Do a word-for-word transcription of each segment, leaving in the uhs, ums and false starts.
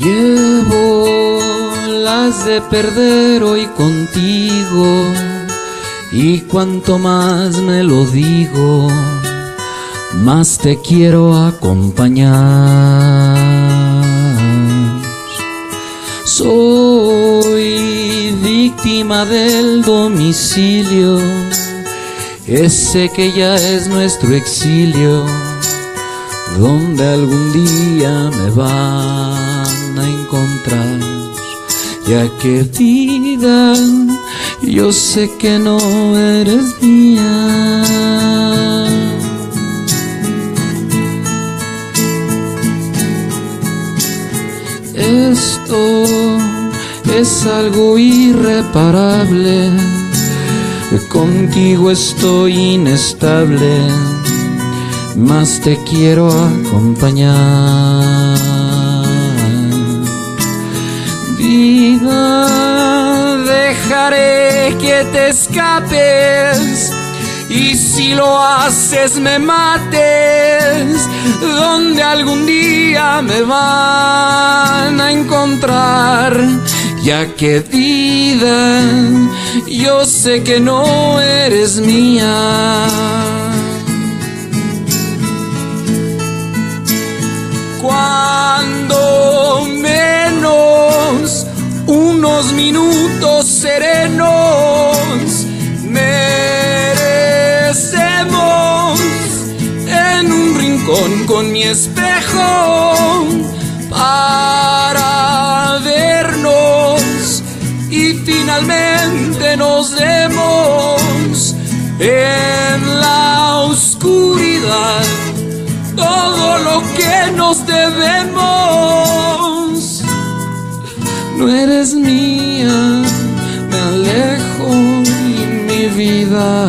Llevo las de perder hoy contigo, y cuanto más me lo digo, más te quiero acompañar. Soy víctima del domicilio, ese que ya es nuestro exilio, donde algún día me van a encontrar. Ya que vida, yo sé que no eres mía. Esto es algo irreparable, contigo estoy inestable, más te quiero acompañar. Vida, dejaré que te escapes, y si lo haces me mates, donde algún día me van a encontrar. Ya que vida, yo sé que no eres mía. Cuando menos unos minutos serenos merecemos, en un rincón con mi espejo para vernos y finalmente nos demos en la oscuridad todo lo que nos debemos. No eres mía, me alejo y mi vida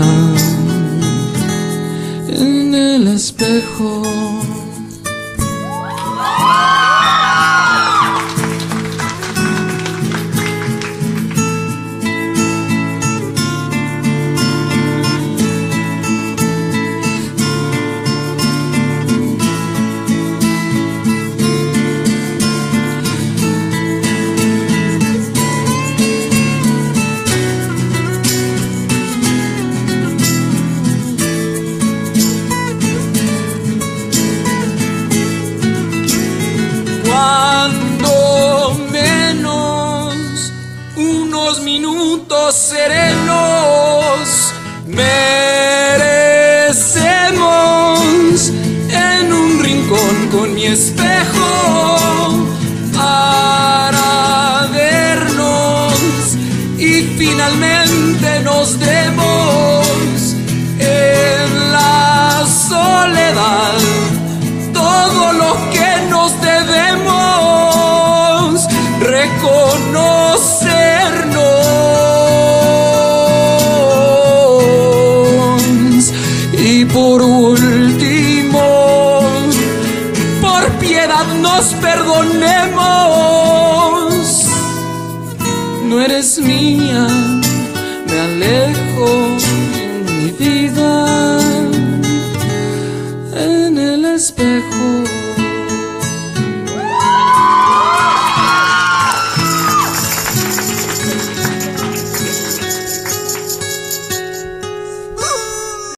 en el espejo. Cuando menos unos minutos serenos merecemos, en un rincón con mi espejo para vernos y finalmente nos demos en la soledad todo lo que nos debemos reconocernos. Y por último, por piedad nos perdonemos. No eres mía, me alejo